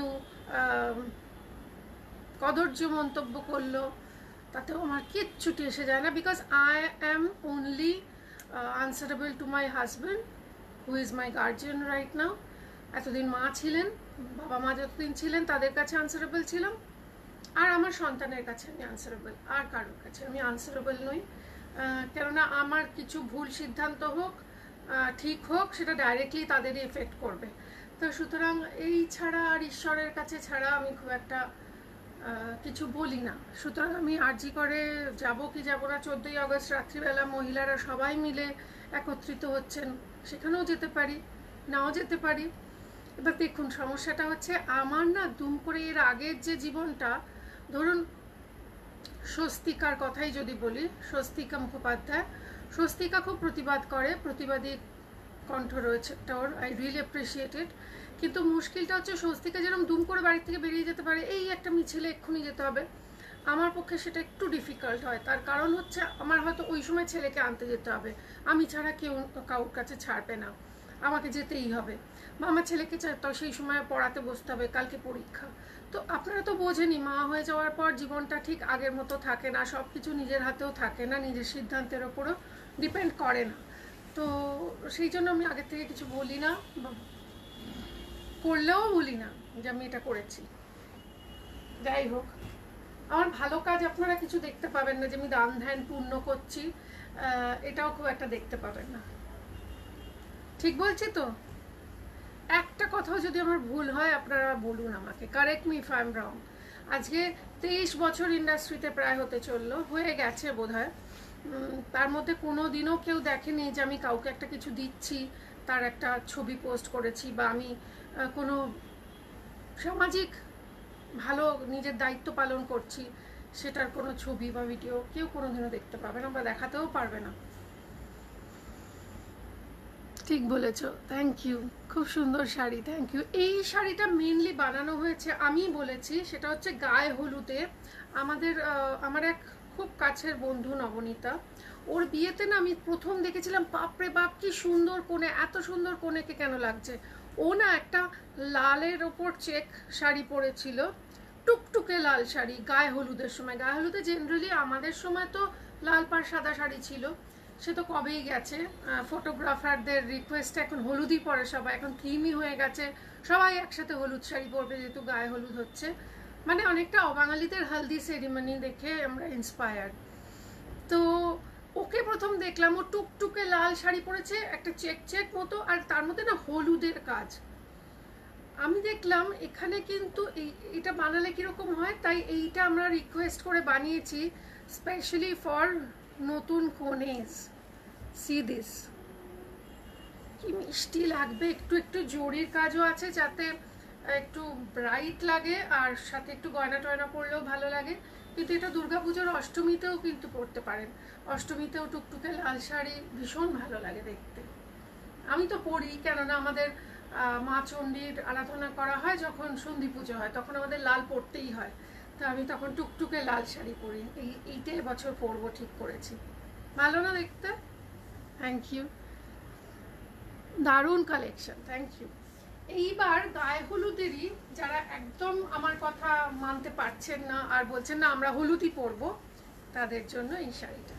কদর্য মন্তব্য করলো তাতেও আমার কিচ্ছুটি এসে যায় না, because I am only answerable to my husband who is my guardian right now. এতদিন মা ছিলেন, বাবা মা যতদিন ছিলেন তাদের কাছে আনসারেবল ছিলাম, আর আমার সন্তানের কাছে আমি আনসারেবল, আর কারোর কাছে আমি আনসারেবল নই। কেননা আমার কিছু ভুল সিদ্ধান্ত হোক ঠিক হোক, সেটা ডাইরেক্টলি তাদেরই এফেক্ট করবে। তো সুতরাং এই ছাড়া আর ঈশ্বরের কাছে ছাড়া আমি খুব একটা কিছু বলি না। সুতরাং আমি আরজি করে যাব কি যাব না, চোদ্দোই আগস্ট রাত্রিবেলা মহিলারা সবাই মিলে একত্রিত হচ্ছেন, সেখানেও যেতে পারি, নাও যেতে পারি। এবার দেখুন সমস্যাটা হচ্ছে আমার না দুম করে এর আগের যে জীবনটা, ধরুন স্বস্তিকার কথাই যদি বলি, স্বস্তিকা মুখোপাধ্যায়, স্বস্তিকা খুব প্রতিবাদ করে, প্রতিবাদী কণ্ঠ রয়েছে একটা ওর, আই রিয়েলি অ্যাপ্রিসিয়েটেড। কিন্তু মুশকিলটা হচ্ছে স্বস্তিকা যেরকম দুম করে বাড়ি থেকে বেরিয়ে যেতে পারে, এই একটা মিছিলে এক্ষুনি যেতে হবে, আমার পক্ষে সেটা একটু ডিফিকাল্ট হয়। তার কারণ হচ্ছে আমার হয়তো ওই সময় ছেলেকে আনতে যেতে হবে, আমি ছাড়া কেউ কাউর কাছে ছাড়বে না, আমাকে যেতেই হবে, বা আমার ছেলেকে তো সেই সময় পড়াতে বসতে হবে, কালকে পরীক্ষা। তো আপনারা তো বোঝেনই, মা হয়ে যাওয়ার পর জীবনটা ঠিক আগের মতো থাকে না, সব কিছু নিজের হাতেও থাকে না, নিজের সিদ্ধান্তের ওপরও ডিপেন্ড করে না। তো সেই জন্য আমি আগের থেকে কিছু বলি না, করলেও বলি না যে আমি এটা করেছি। যাই হোক, আমার ভালো কাজ আপনারা কিছু দেখতে পাবেন না, যে আমি দান ধ্যান পূর্ণ করছি, এটাও খুব একটা দেখতে পাবেন না। ঠিক বলছি তো? একটা কথাও যদি আমার ভুল হয় আপনারা বলুন আমাকে, correct me if I am wrong. আজকে তেইশ বছর ইন্ডাস্ট্রিতে প্রায় হতে চললো, হয়ে গেছে বোধহয়। তার মধ্যে কোনো দিনও কেউ দেখেনি যে আমি কাউকে একটা কিছু দিচ্ছি, তার একটা ছবি পোস্ট করেছি, বা আমি কোনো সামাজিক ভালো নিজের দায়িত্ব পালন করছি সেটার কোনো ছবি বা ভিডিও কেউ কোনোদিনও দেখতে পাবে না বা দেখাতেও পারবে না। ঠিক বলেছো, থ্যাংক ইউ, খুব সুন্দর শাড়ি, থ্যাংক ইউ। এই শাড়িটা মেনলি বানানো হয়েছে, আমি বলেছি, সেটা হচ্ছে গায়ে হলুদে আমাদের আমার এক খুব কাছের বন্ধু নবনীতা, ওর বিয়েতে না আমি প্রথম দেখেছিলাম, বাপরে বাপ কি সুন্দর কোণে, এত সুন্দর কোণেকে কেন লাগছে, ও না একটা লালের ওপর চেক শাড়ি পরেছিল, টুকটুকে লাল শাড়ি, গায়ে হলুদের সময়। গায়ে হলুদে জেনারেলি আমাদের সময় তো লাল পাড় সাদা শাড়ি ছিল, সে তো কবেই গেছে। ফটোগ্রাফারদের রিকোয়েস্টে এখন হলুদই পরে সবাই, এখন থিমই হয়ে গেছে সবাই একসাথে হলুদ শাড়ি পরবে যেহেতু গায়ে হলুদ হচ্ছে। মানে অনেকটা অবাঙালিদের হলদি সেরিমনি দেখে আমরা ইন্সপায়ার্ড। তো ওকে প্রথম দেখলাম ও টুকটুকে লাল শাড়ি পরেছে, একটা চেক চেক মতো, আর তার মধ্যে না হলুদের কাজ। আমি দেখলাম এখানে কিন্তু এই এটা বানালে কীরকম হয়, তাই এইটা আমরা রিকোয়েস্ট করে বানিয়েছি স্পেশালি ফর নতুন কনেজ। সি দিস, কি মিষ্টি লাগবে। একটু একটু জরির কাজও আছে যাতে একটু ব্রাইট লাগে, আর সাথে একটু গয়না টয়না পরলেও ভালো লাগে। কিন্তু এটা দুর্গাপুজোর অষ্টমীতেও কিন্তু পরতে পারেন, অষ্টমীতেও টুকটুকে লাল শাড়ি ভীষণ ভালো লাগে দেখতে। আমি তো পরি, কেননা আমাদের মা চণ্ডীর আরাধনা করা হয় যখন সন্ধি পুজো হয়, তখন আমাদের লাল পরতেই হয়। তো আমি তখন টুকটুকে লাল শাড়ি পরি। এই এইটা এবছর পরবো ঠিক করেছি। ভালো না দেখতে? থ্যাংক ইউ, দারুণ কালেকশন, থ্যাংক ইউ। এইবার গায়ে হলুদেরই যারা একদম আমার কথা মানতে পারছেন না আর বলছেন না আমরা হলুদই পরবো, তাদের জন্য এই শাড়িটা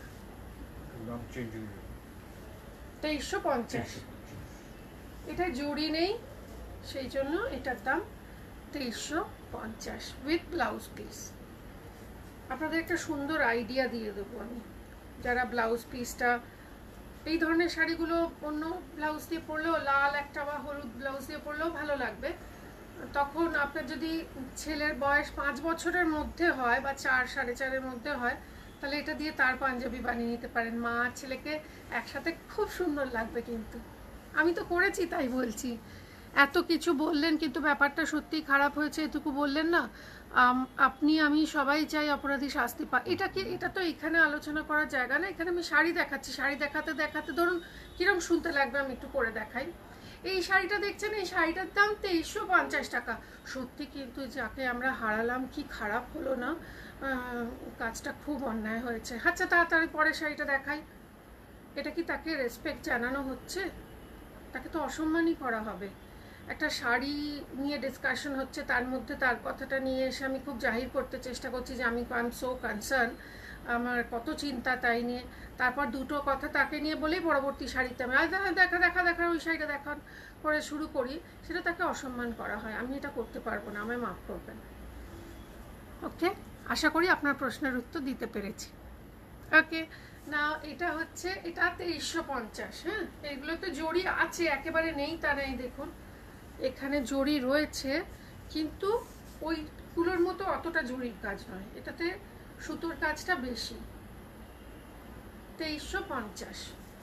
তেইশশো পঞ্চাশ। এটা জড়ি নেই, সেই জন্য এটার দাম তেইশশো পঞ্চাশ উইথ ব্লাউজ পিস। আপনাদের একটা সুন্দর আইডিয়া দিয়ে দেবো আমি, যারা ব্লাউজ পিসটা এই ধরনের শাড়িগুলো অন্য ব্লাউজ দিয়ে পরলেও, লাল একটা বা হলুদ ব্লাউজ দিয়ে পরলেও ভালো লাগবে। তখন আপনার যদি ছেলের বয়স পাঁচ বছরের মধ্যে হয় বা চার সাড়ে চারের মধ্যে হয়, তাহলে এটা দিয়ে তার পাঞ্জাবি বানিয়ে নিতে পারেন। মা আর ছেলেকে একসাথে খুব সুন্দর লাগবে। কিন্তু আমি তো করেছি তাই বলছি। এত কিছু বললেন কিন্তু ব্যাপারটা সত্যিই খারাপ হয়েছে, এটুকু বললেন না। আপনি আমি সবাই চাই অপরাধী শাস্তি পা। এটা কি, এটা তো এখানে আলোচনা করার জায়গা না। এখানে আমি শাড়ি দেখাচ্ছি, শাড়ি দেখাতে দেখাতে ধরুন কিরম শুনতে লাগবে আমি একটু করে দেখাই। এই শাড়িটা দেখছেন, এই শাড়িটার দাম তেইশশো পঞ্চাশ টাকা। সত্যি কিন্তু যাকে আমরা হারালাম কি খারাপ হলো না, কাজটা খুব অন্যায় হয়েছে। আচ্ছা তাড়াতাড়ি পরে শাড়িটা দেখাই। এটা কি তাকে রেসপেক্ট জানানো হচ্ছে? তাকে তো অসম্মানই করা হবে। একটা শাড়ি নিয়ে ডিসকাশন হচ্ছে, তার মধ্যে তার কথাটা নিয়ে এসে আমি খুব জাহির করতে চেষ্টা করছি যে আমি আই এম সো কনসার্ন, আমার কত চিন্তা তাই নিয়ে। তারপর দুটো কথা তাকে নিয়ে বলেই পরবর্তী শাড়িতে আমি দেখা দেখা দেখা দেখা ওই শাড়িটা দেখান করে শুরু করি, সেটা তাকে অসম্মান করা হয়। আমি এটা করতে পারবো না, আমায় মাফ করবেন। ওকে, আশা করি আপনার প্রশ্নের উত্তর দিতে পেরেছি। ওকে না, এটা হচ্ছে এটা তেইশশো পঞ্চাশ। হ্যাঁ, এগুলোতে জড়ি আছে, একেবারে নেই তা নেই। দেখুন এখানে জড়ি রয়েছে, কিন্তু ওইগুলোর মতো অতটা জড়ির কাজ নয়, এটাতে সুতোর কাজটা বেশি। তেইশশো পঞ্চাশ।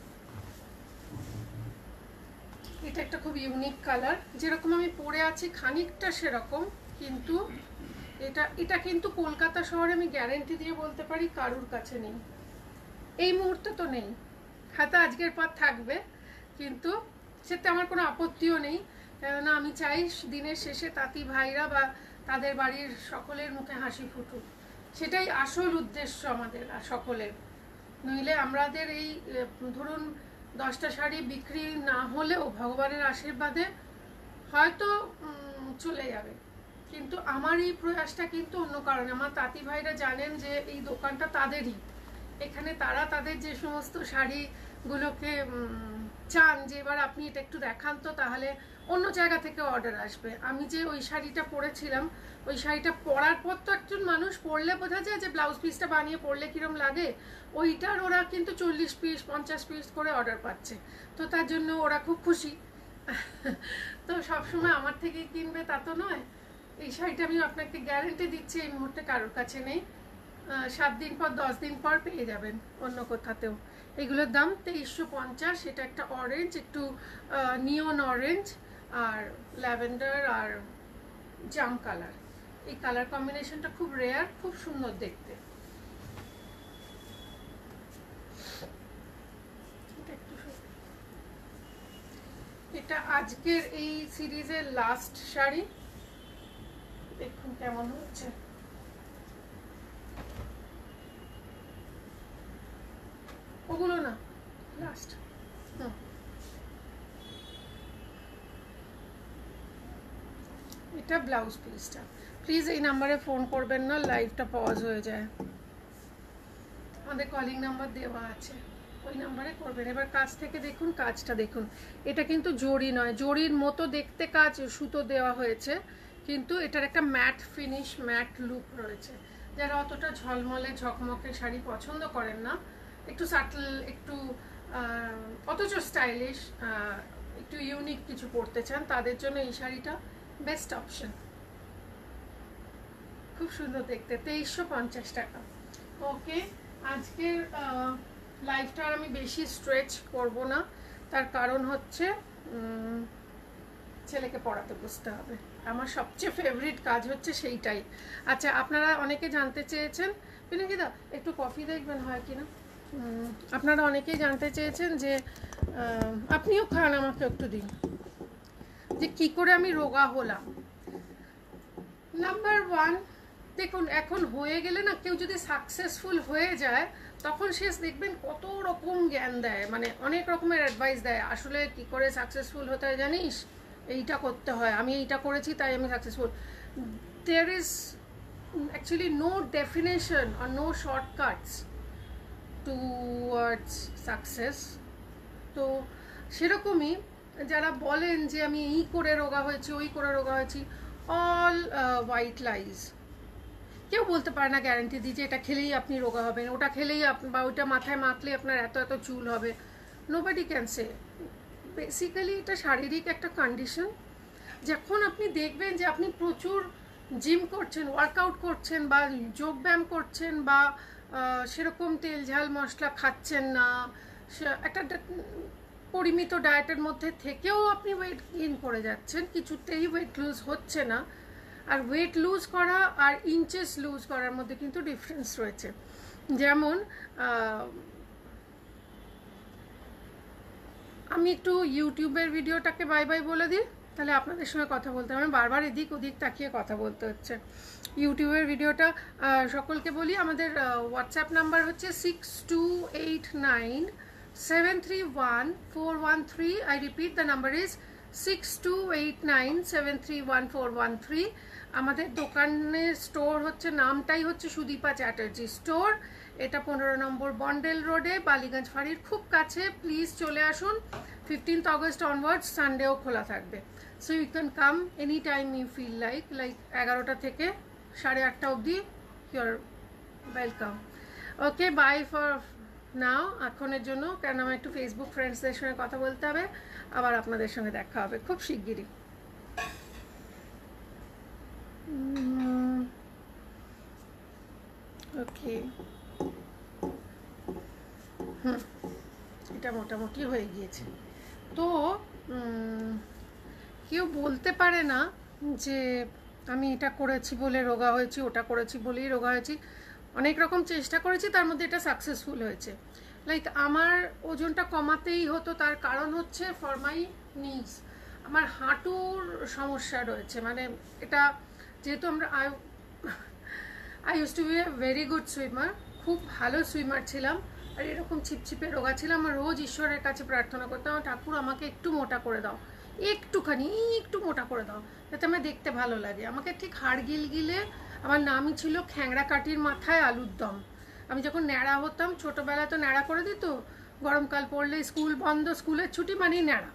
এটা একটা খুব ইউনিক কালার, যেরকম আমি পরে আছি খানিকটা সেরকম, কিন্তু এটা এটা কিন্তু কলকাতা শহরে আমি গ্যারেন্টি দিয়ে বলতে পারি কারুর কাছে নেই। এই মুহূর্তে তো নেই, হয়তো আজকের পর থাকবে, কিন্তু সেটা আমার কোনো আপত্তিও নেই। কেননা আমি চাই দিনের শেষে তাঁতি ভাইরা বা তাদের বাড়ির সকলের মুখে হাসি ফুটুক, সেটাই আসল উদ্দেশ্য আমাদের সকলের। নইলে আমাদের এই ধরুন দশটা শাড়ি বিক্রি না হলেও ভগবানের আশীর্বাদে হয়তো চলে যাবে, কিন্তু আমার এই প্রয়াসটা কিন্তু অন্য কারণে। আমার তাঁতি ভাইরা জানেন যে এই দোকানটা তাদেরই, এখানে তারা তাদের যে সমস্ত শাড়িগুলোকে চান যে এবার আপনি এটা একটু দেখান তো, তাহলে অন্য জায়গা থেকে অর্ডার আসবে। আমি যে ওই শাড়িটা পরেছিলাম, ওই শাড়িটা পরার পর তো একজন মানুষ পরলে বোঝা যায় যে ব্লাউজ পিসটা বানিয়ে পরলে কিরম লাগে, ওইটার ওরা কিন্তু চল্লিশ পিস পঞ্চাশ পিস করে অর্ডার পাচ্ছে, তো তার জন্য ওরা খুব খুশি। তো সবসময় আমার থেকে কিনবে তা তো নয়। এই শাড়িটা আমি আপনাকে গ্যারেন্টি দিচ্ছি এই মুহূর্তে কারোর কাছে নেই, সাত দিন পর দশ দিন পর পেয়ে যাবেন অন্য কোথাতেও। এগুলোর দাম তেইশশো পঞ্চাশ। এটা একটা অরেঞ্জ, একটু নিয়ন অরেঞ্জ আর ল্যাভেন্ডার আর জাম কালার, এই কালার কম্বিনেশনটা খুব রেয়ার, খুব সুন্দর দেখতে। এটা আজকের এই সিরিজের লাস্ট শাড়ি, দেখুন কেমন হচ্ছে। ওগুলো না, লাস্ট। হুম, এটা ব্লাউজ পিসটা। প্লিজ এই নাম্বারে ফোন করবেন না, লাইভটা পজ হয়ে যায়। আমাদের কলিং নাম্বার দেওয়া আছে, ওই নাম্বারে করবেন। এবার কাজ থেকে দেখুন, কাজটা দেখুন। এটা কিন্তু জড়ি নয়, জড়ির মতো দেখতে কাজ সুতো দেওয়া হয়েছে, কিন্তু এটার একটা ম্যাট ফিনিশ, ম্যাট লুক রয়েছে। যারা অতটা ঝলমলে ঝকমকে শাড়ি পছন্দ করেন না, একটু সাটল, একটু অথচ স্টাইলিশ, একটু ইউনিক কিছু পরতে চান, তাদের জন্য এই শাড়িটা বেস্ট অপশন। খুব সুন্দর দেখতে, তেইশশো পঞ্চাশ টাকা। ওকে, আজকের লাইফটা আমি বেশি স্ট্রেচ করব না, তার কারণ হচ্ছে ছেলেকে পড়াতে বসতে হবে। আমার সবচেয়ে ফেভারিট কাজ হচ্ছে সেইটাই। আচ্ছা, আপনারা অনেকে জানতে চেয়েছেন, পিনাকিদা একটু কফি দেখবেন হয় কিনা। আপনারা অনেকেই জানতে চেয়েছেন যে আপনিও খান, আমাকে একটু দিন, যে কি করে আমি রোগা হলাম। নাম্বার ওয়ান, দেখুন এখন হয়ে গেলে না, কেউ যদি সাকসেসফুল হয়ে যায় তখন সে দেখবেন কত রকম জ্ঞান দেয়, মানে অনেক রকমের অ্যাডভাইস দেয়। আসলে কি করে সাকসেসফুল হতে হয় জানিস, এইটা করতে হয়, আমি এইটা করেছি তাই আমি successful. There is actually no definition আর নো শর্টকাটস টুয়ার্ডস সাকসেস। তো সেরকমই যারা বলেন যে আমি এই করে রোগা হয়েছি, ওই করে রোগা হয়েছি, অল হোয়াইট লাইজ। কেউ বলতে পারে না গ্যারান্টি দিই যে এটা খেলেই আপনি রোগা হবেন, ওটা খেলেই বা ওইটা মাথায় মাখলে আপনার এত এত চুল হবে। Nobody can say. বেসিক্যালি এটা শারীরিক একটা কন্ডিশন। যখন আপনি দেখবেন যে আপনি প্রচুর জিম করছেন, ওয়ার্কআউট করছেন, বা যোগব্যায়াম করছেন, বা সেরকম তেল ঝাল মশলা খাচ্ছেন না, একটা পরিমিত ডায়েটের মধ্যে থেকেও আপনি ওয়েট গেইন করে যাচ্ছেন, কিছুতেই ওয়েট লুজ হচ্ছে না। আর ওয়েট লুজ করা আর ইঞ্চেস লুজ করার মধ্যে কিন্তু ডিফারেন্স রয়েছে। যেমন আমি একটু ইউটিউবের ভিডিওটাকে বাই বাই বলে দিই, তাহলে আপনাদের সঙ্গে কথা বলতে হবে, বারবার এদিক ওদিক তাকিয়ে কথা বলতে হচ্ছে। ইউটিউবের ভিডিওটা সকলকে বলি, আমাদের হোয়াটসঅ্যাপ নাম্বার হচ্ছে six two eight nine seven three one four one three. I repeat, the number is six two eight nine seven three one four one three. আমাদের দোকানের স্টোর হচ্ছে, নামটাই হচ্ছে সুদীপা চ্যাটার্জি স্টোর। এটা পনেরো নম্বর বন্ডেল রোডে, বালিগঞ্জ ফাঁড়ির খুব কাছে। প্লিজ চলে আসুন। ফিফটিন্থ অগস্ট অনওয়ার্ডস সানডেও খোলা থাকবে। So you can come any time you feel like like এগারোটা থেকে সাড়ে আটটা অবধি you are welcome. Okay, bye for now, এখনের জন্য, কারণ আমার একটু ফেসবুক ফ্রেন্ডসদের সঙ্গে কথা বলতে হবে, আবার আপনাদের সঙ্গে দেখা হবে খুব শিগগিরই। ওকে, হুম, এটা মোটামুটি হয়ে গিয়েছে। তো কেউ বলতে পারে না যে আমি এটা করেছি বলে রোগা হয়েছি, ওটা করেছি বলেই রোগা হয়েছি। অনেক রকম চেষ্টা করেছি, তার মধ্যে এটা সাকসেসফুল হয়েছে। লাইক আমার ওজনটা কমাতেই হতো, তার কারণ হচ্ছে ফর মাই নিজ, আমার হাঁটুর সমস্যা রয়েছে। মানে এটা যেহেতু আমরা I I used to be a very good swimmer, খুব ভালো সুইমার ছিলাম, আর এরকম ছিপছিপে রোগা ছিলাম। আমার রোজ ঈশ্বরের কাছে প্রার্থনা করতাম, ঠাকুর আমাকে একটু মোটা করে দাও, একটুখানি একটু মোটা করে দাও, যাতে আমার দেখতে ভালো লাগে। আমাকে ঠিক হাড় গিল গিলে, আমার নামই ছিল খ্যাংড়া কাঠির মাথায় আলুর দম। আমি যখন ন্যাড়া হতাম, ছোটোবেলায় তো ন্যাড়া করে দিত, গরমকাল পড়লে স্কুল বন্ধ, স্কুলের ছুটি মানেই ন্যাড়া।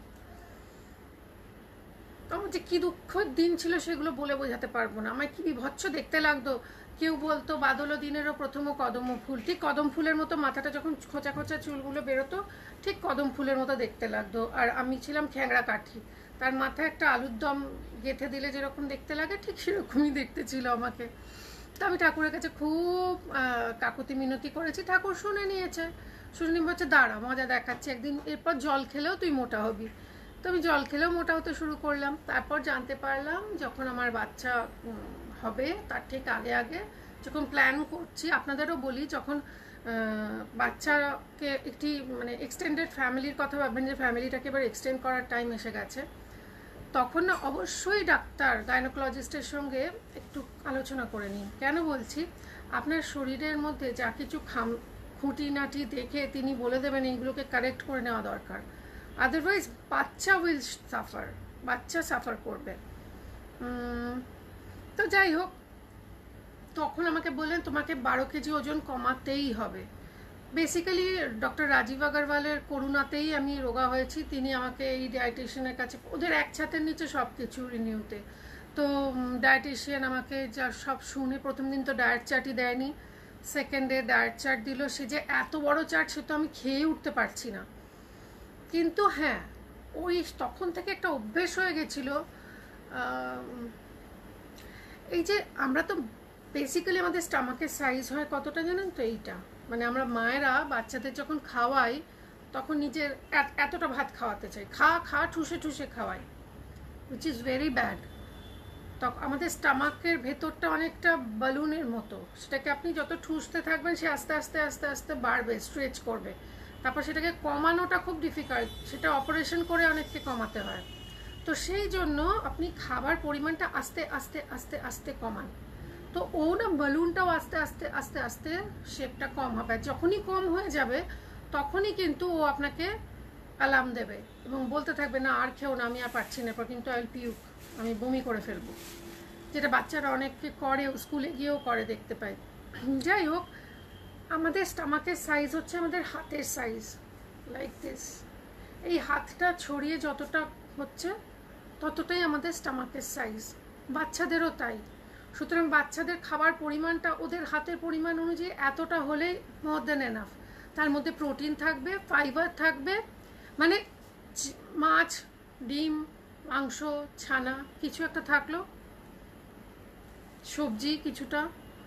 আমার যে কী দুঃখের দিন ছিল সেগুলো বলে বোঝাতে পারবো না। আমার কী বিভৎস দেখতে লাগতো। কেউ বলতো বাদল দিনেরও প্রথম কদম ফুল, ঠিক কদম ফুলের মতো মাথাটা যখন খোঁচা খোঁচা চুলগুলো বেরোতো, ঠিক কদম ফুলের মতো দেখতে লাগতো। আর আমি ছিলাম খ্যাংড়া কাঠি, তার মাথায় একটা আলুর দম গেঁথে দিলে যেরকম দেখতে লাগে, ঠিক সেরকমই দেখতে ছিল আমাকে। তো আমি ঠাকুরের কাছে খুব কাকুতি মিনতি করেছি, ঠাকুর শুনে নিয়েছে। শুনে নিয়ে বলছে দাঁড়া, মজা দেখাচ্ছে একদিন, এরপর জল খেলেও তুই মোটা হবি। তো আমি জল খেলেও মোটা হতে শুরু করলাম। তারপর জানতে পারলাম যখন আমার বাচ্চা হবে তার ঠিক আগে আগে যখন প্ল্যান করছি, আপনাদেরও বলি, যখন বাচ্চাকে একটি মানে এক্সটেন্ডেড ফ্যামিলির কথা ভাববেন, যে ফ্যামিলিটাকে এবার এক্সটেন্ড করার টাইম এসে গেছে, তখন না অবশ্যই ডাক্তার গাইনোকোলজিস্টের সঙ্গে একটু আলোচনা করে নিন। কেন বলছি, আপনার শরীরের মধ্যে যা কিছু খাম খুঁটিনাটি দেখে তিনি বলে দেবেন এইগুলোকে কারেক্ট করে নেওয়া দরকার। আদারওয়াইজ বাচ্চা উইল সাফার, বাচ্চা সাফার করবে। তো যাই হোক, তখন আমাকে বললেন তোমাকে বারো কেজি ওজন কমাতেই হবে। বেসিক্যালি ডক্টর রাজীব আগরওয়ালের করুণাতেই আমি রোগা হয়েছি। তিনি আমাকে এই ডায়েটিশিয়ানের কাছে, ওদের এক ছাতের নিচে সব কিছু রিনিউতে, তো ডায়েটিশিয়ান আমাকে যা সব শুনে, প্রথম দিন তো ডায়েট চার্টই দেয়নি, সেকেন্ড ডে ডায়েট চার্ট দিল। সে যে এত বড় চার্ট, সে তো আমি খেয়ে উঠতে পারছি না। কিন্তু হ্যাঁ, ওই তখন থেকে একটা অভ্যেস হয়ে গেছিলো। এই যে আমরা তো বেসিক্যালি আমাদের স্টামাকের সাইজ হয় কতটা জানেন তো, এইটা মানে আমরা মায়েরা বাচ্চাদের যখন খাওয়াই তখন নিজের এতটা ভাত খাওয়াতে চাই, খা খা ঠুসে ঠুসে খাওয়াই, উইচ ইজ ভেরি ব্যাড। তখন আমাদের স্টামাকের ভেতরটা অনেকটা বালুনের মতো, সেটাকে আপনি যত ঠুসতে থাকবেন সে আস্তে আস্তে আস্তে আস্তে বাড়বে, স্ট্রেচ করবে। তারপর সেটাকে কমানোটা খুব ডিফিকাল্ট, সেটা অপারেশন করে অনেককে কমাতে হয়। তো সেই জন্য আপনি খাবার পরিমাণটা আস্তে আস্তে আস্তে আস্তে কমান। তো ও না বালুনটাও আস্তে আস্তে আস্তে আস্তে শেপটা কম হবে। যখনই কম হয়ে যাবে তখনই কিন্তু ও আপনাকে অ্যালার্ম দেবে এবং বলতে থাকবে না আর খেও না, আমি আর পারছি না, এরপর কিন্তু আই উইল পিউক, আমি বমি করে ফেলবো, যেটা বাচ্চারা অনেককে করে, স্কুলে গিয়েও করে দেখতে পাই। যাই হোক, আমাদের স্টামাকের সাইজ হচ্ছে আমাদের হাতের সাইজ, লাইক দিস। এই হাতটা ছড়িয়ে যতটা হচ্ছে ততটাই আমাদের স্টামাকের সাইজ, বাচ্চাদেরও তাই। সুতরাং বাচ্চাদের খাবার পরিমাণটা ওদের হাতের পরিমাণ অনুযায়ী এতটা হলেই মোর দেন এনাফ। তার মধ্যে প্রোটিন থাকবে, ফাইবার থাকবে, মানে মাছ, ডিম, মাংস, ছানা কিছু একটা থাকলো, সবজি কিছুটা,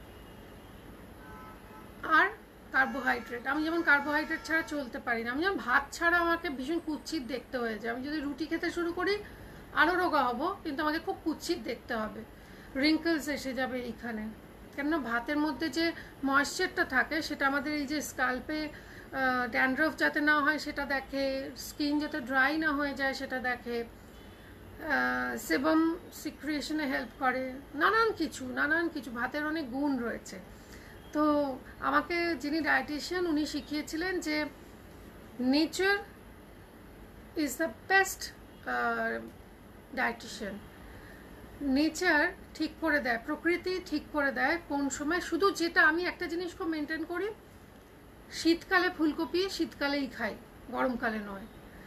আর কার্বোহাইড্রেট। আমি যেমন কার্বোহাইড্রেট ছাড়া চলতে পারি না, আমি যেমন ভাত ছাড়া আমাকে ভীষণ কুৎসিত দেখতে হয়ে যায়। আমি যদি রুটি খেতে শুরু করি আরও রোগা হব, কিন্তু আমাকে খুব কুৎসিত দেখতে হবে, রিঙ্কলস এসে যাবে এইখানে। কেননা ভাতের মধ্যে যে ময়েশ্চারটা থাকে সেটা আমাদের এই যে স্কাল্পে ড্যান্ড্রফ যাতে না হয় সেটা দেখে, স্কিন যাতে ড্রাই না হয়ে যায় সেটা দেখে, সেবাম সিক্রিয়েশনে হেল্প করে, নানান কিছু নানান কিছু ভাতের অনেক গুণ রয়েছে। তো আমাকে যিনি ডায়েটিশিয়ান উনি শিখিয়েছিলেন যে nature is the best dietitian. Nature ঠিক করে দেয়, প্রকৃতি ঠিক করে দেয় কোন সময়। শুধু যেটা আমি একটা জিনিস খুব মেনটেন করি, শীতকালে ফুলকপি শীতকালেই খাই, গরমকালে নয়।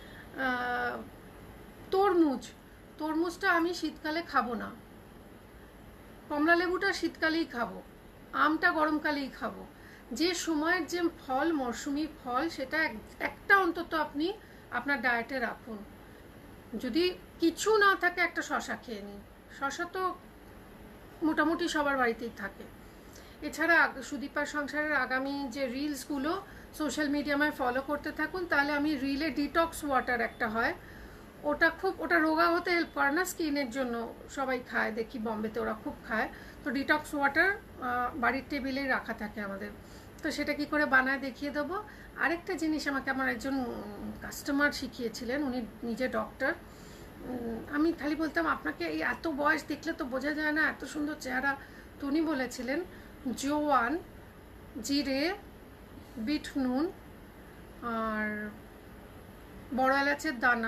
তরমুজ তরমুজটা আমি শীতকালে খাবো না, কমলা লেবুটা শীতকালেই খাবো, আমটা গরমকালেই খাবো। যে সময়ের যে ফল, মরশুমি ফল, সেটা একটা অন্তত আপনি আপনার ডায়েটে রাখুন। যদি কিছু না থাকে একটা শশা খেয়ে নিন, শশা তো মোটামুটি সবার বাড়িতেই থাকে। এছাড়া সুদীপার সংসারের আগামী যে রিলসগুলো সোশ্যাল মিডিয়ায় ফলো করতে থাকুন, তাহলে আমি রিলে ডিটক্স ওয়াটার একটা হয়, ওটা খুব, ওটা রোগা হতে হেল্প করে না, স্কিনের জন্য সবাই খায় দেখি, বম্বেতে ওরা খুব খায়। তো ডিটক্স ওয়াটার বাড়ির টেবিলেই রাখা থাকে আমাদের, তো সেটা কি করে বানায় দেখিয়ে দেবো। আরেকটা জিনিস আমাকে আমার একজন কাস্টমার শিখিয়েছিলেন, উনি নিজে ডক্টর। আমি খালি বলতাম আপনাকে এই এত বয়স দেখলে তো বোঝা যায় না, এত সুন্দর চেহারা। তো উনি বলেছিলেন জোয়ান, জিরে, বিট নুন, আর বড় এলাচের দানা,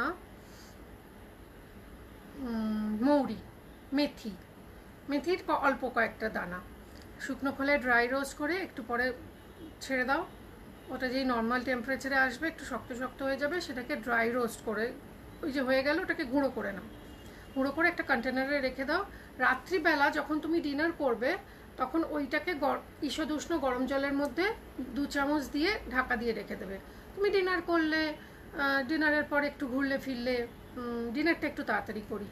মৌরি, মেথি, মেথির অল্প কয়েকটা দানা শুকনো খোলে ড্রাই রোস্ট করে একটু পরে ছেড়ে দাও, ওটা যেই নর্মাল টেম্পারেচারে আসবে একটু শক্ত শক্ত হয়ে যাবে, সেটাকে ড্রাই রোস্ট করে, ওই যে হয়ে গেল ওটাকে গুঁড়ো করে নাও, গুঁড়ো করে একটা কন্টেনারে রেখে দাও। রাত্রিবেলা যখন তুমি ডিনার করবে তখন ওইটাকে ঈষদ উষ্ণ গরম জলের মধ্যে দু চামচ দিয়ে ঢাকা দিয়ে রেখে দেবে। তুমি ডিনার করলে, ডিনারের পর একটু ঘুরলে ফিরলে, ডিনারটা একটু তাড়াতাড়ি করি,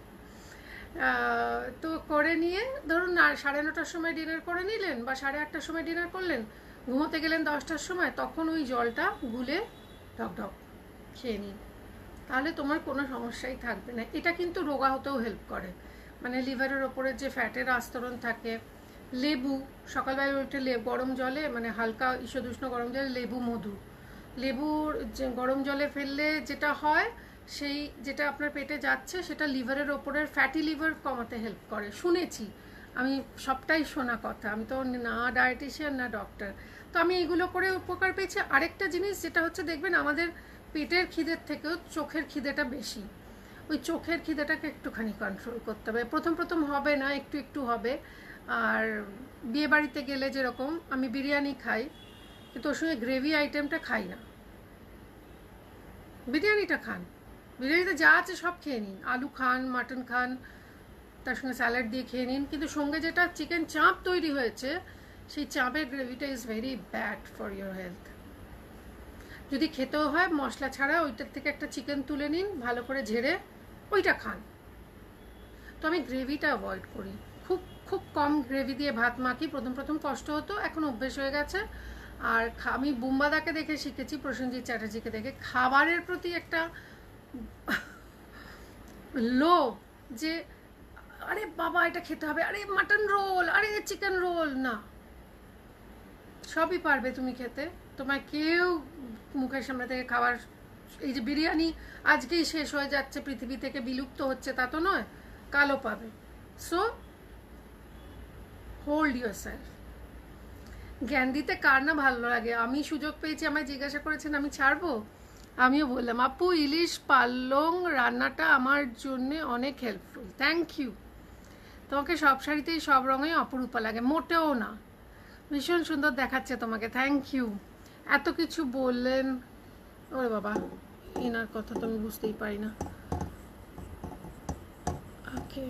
তো করে নিয়ে ধরুন না সাড়ে নটার সময় ডিনার করে নিলেন বা সাড়ে আটটার সময় ডিনার করলেন, ঘুমোতে গেলেন দশটার সময়, তখন ওই জলটা গুলে ঢক ঢক খেয়ে নিন, তাহলে তোমার কোনো সমস্যাই থাকবে না। এটা কিন্তু রোগা হতেও হেল্প করে, মানে লিভারের ওপরে যে ফ্যাটের আস্তরণ থাকে। লেবু সকালবেলা উঠে লেবু গরম জলে, মানে হালকা ঈষদ উষ্ণ গরম জলে লেবু, মধু, লেবুর গরম জলে ফেললে যেটা হয়, সেই যেটা আপনার পেটে যাচ্ছে সেটা লিভারের ওপরের ফ্যাটি লিভার কমাতে হেল্প করে, শুনেছি আমি, সবটাই শোনা কথা, আমি তো না ডায়েটিশিয়ান না ডক্টর। তো আমি এগুলো করে উপকার পেয়েছি। আরেকটা জিনিস যেটা হচ্ছে দেখবেন আমাদের পেটের খিদের থেকেও চোখের খিদেটা বেশি। ওই চোখের খিদেটাকে একটুখানি কন্ট্রোল করতে হবে। প্রথম প্রথম হবে না, একটু একটু হবে। আর বিয়ে বাড়িতে গেলে যেরকম আমি বিরিয়ানি খাই, কিন্তু ওর সঙ্গে গ্রেভি আইটেমটা খাই না। বিরিয়ানিটা খান, বিরিয়ানিতে যা আছে সব খেয়ে নিন, আলু খান, মাটন খান, তার সঙ্গে স্যালাড দিয়ে খেয়ে নিন, কিন্তু সঙ্গে যেটা চিকেন চাপ তৈরি হয়েছে সেই চাপের গ্রেভিটা is very bad for your health. যদি খেতেও হয় মশলা ছাড়া ওইটার থেকে একটা চিকেন তুলে নিন, ভালো করে ঝেড়ে ওইটা খান। তো আমি গ্রেভিটা অ্যাভয়েড করি, খুব খুব কম গ্রেভি দিয়ে ভাত মাখি। প্রথম প্রথম কষ্ট হতো, এখন অভ্যেস হয়ে গেছে। আর আমি বুম্বাদাকে দেখে শিখেছি, প্রসেনজিৎ চ্যাটার্জিকে দেখে, খাবারের প্রতি একটা লোভ, যে আরে বাবা এটা খেতে হবে, আরে মাটন রোল, আরে চিকেন রোল, না, সবই পারবে তুমি খেতে, তোমায় কেউ মুখের সামনে থেকে খাবার, এই যে বিরিয়ানি আজকেই শেষ হয়ে যাচ্ছে, পৃথিবী থেকে বিলুপ্ত হচ্ছে তা তো নয়, কালো পাবে। So hold yourself. জ্ঞান দিতে কার না ভালো লাগে, আমি সুযোগ পেয়েছি, আমায় জিজ্ঞাসা করেছেন, আমি ছাড়বো? আমিও বললাম আপু ইলিশ পালং রান্নাটা আমার জন্য অনেক হেল্পফুল। Thank you. তোমাকে সব শাড়িতেই সব রঙে অপরূপা লাগে। মোটেও না, ভীষণ সুন্দর দেখাচ্ছে তোমাকে। Thank you. এত কিছু বললেন, ওরে বাবা এনার কথা তো আমি বুঝতেই পারি না। ওকে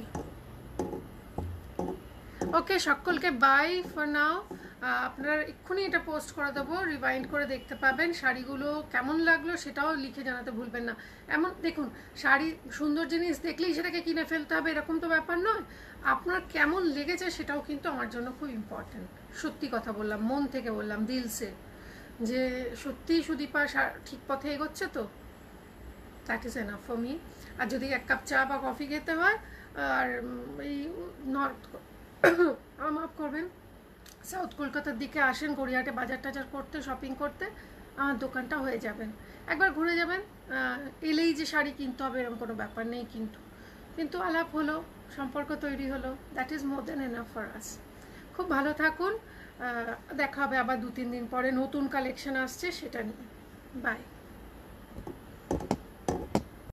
ওকে সকলকে বাই ফর নাও। আপনারা এক্ষুনি এটা পোস্ট করে দেবো, রিভাইন্ড করে দেখতে পাবেন। শাড়িগুলো কেমন লাগলো সেটাও লিখে জানাতে ভুলবেন না। এমন দেখুন, শাড়ি সুন্দর জিনিস দেখলেই সেটাকে কিনে ফেলতে হবে এরকম তো ব্যাপার নয়। আপনার কেমন লেগেছে সেটাও কিন্তু আমার জন্য খুব ইম্পর্টেন্ট। সত্যি কথা বললাম, মন থেকে বললাম, দিলসে, যে সত্যিই সুদীপা ঠিক পথে এগোচ্ছে তো, that is enough for me. আর যদি এক কাপ চা বা কফি খেতে হয়, আর এই নর্থ মাফ করবেন, সাউথ কলকাতার দিকে আসেন, গড়িয়াহাটে বাজার টাজার করতে, শপিং করতে, আমার দোকানটা হয়ে যাবেন, একবার ঘুরে যাবেন। এলেই যে শাড়ি কিনতে হবে এরকম কোনো ব্যাপার নেই, কিন্তু কিন্তু আলাপ হলো, সম্পর্ক তৈরি হলো, that is more than enough for us. খুব ভালো থাকুন, দেখা হবে আবার দু তিন দিন পরে, নতুন কালেকশন আসছে সেটা নিয়ে। বাই।